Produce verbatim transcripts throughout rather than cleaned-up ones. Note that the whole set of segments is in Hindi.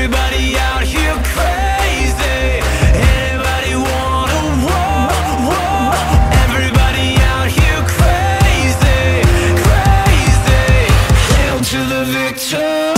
Everybody out here crazy. Anybody wanna war, war? Everybody out here crazy, crazy. Hail to the victor.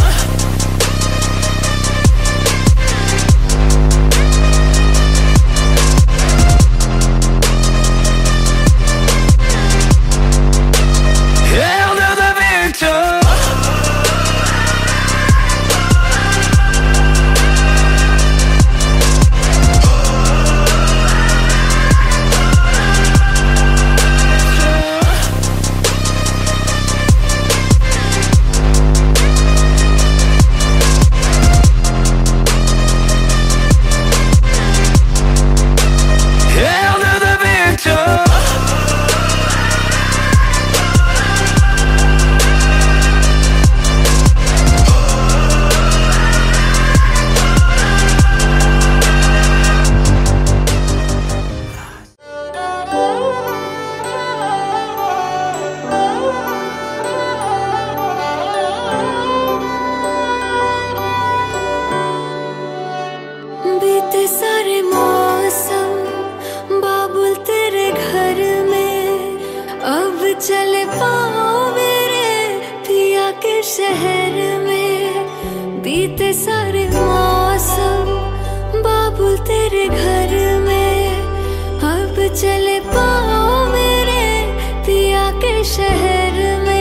बीते सारे मौसम बाबुल तेरे घर में, अब चले पाओ मेरे पिया के शहर में। बीते सारे मौसम बाबुल तेरे घर में, अब चले पाओ मेरे पिया के शहर में।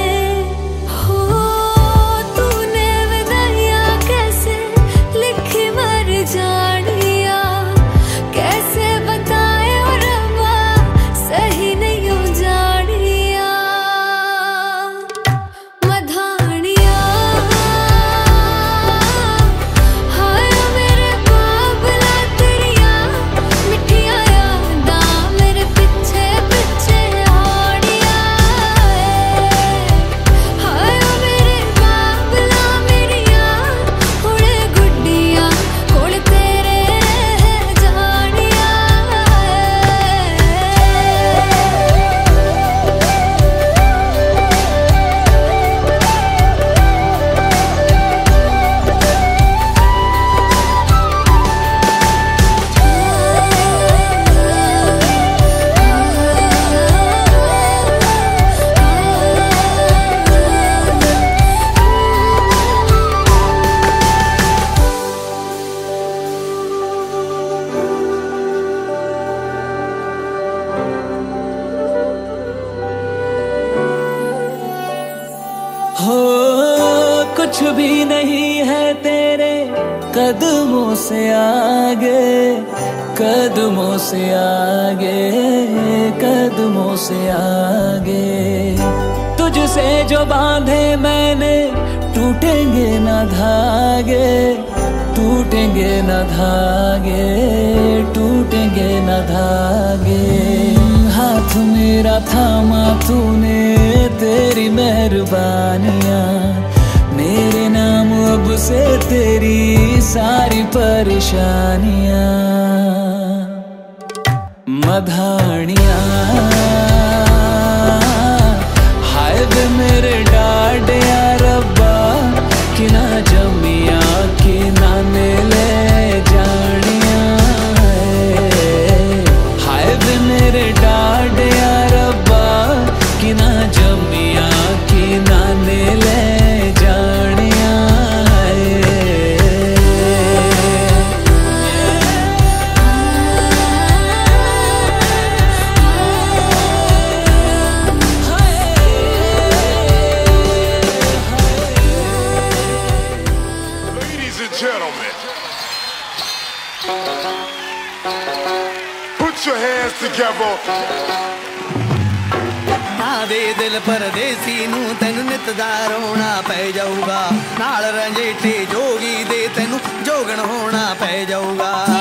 हो कुछ भी नहीं है तेरे कदमों से आगे, कदमों से आगे, कदमों से आगे। तुझसे जो बांधे मैंने टूटेंगे न धागे, टूटेंगे न धागे, टूटेंगे न धागे। हाथ मेरा थामा तूने, तेरी मेहरबानियाँ मेरे नाम अब से तेरी सारी परेशानियाँ। मधानियाँ हाय वे मेरे डाडिया रब्बा, कि ना जमिया कि ना ले जानिया। हाय वे मेरे डाडिया रब्बा, कि ना जमिया कि ना ले जानिया। Ladies and gentlemen, put your hands together. ਦੇ ਦਿਲ ਪਰਦੇਸੀ ਨੂੰ ਤੈਨੂੰ ਨਿਤ ਦਾ ਰੋਣਾ ਪੈ ਜਾਊਗਾ, ਨਾਲ ਰੰਜੇਠੇ ਜੋਗੀ ਦੇ ਤੈਨੂੰ ਜੋਗਣ ਹੋਣਾ ਪੈ ਜਾਊਗਾ।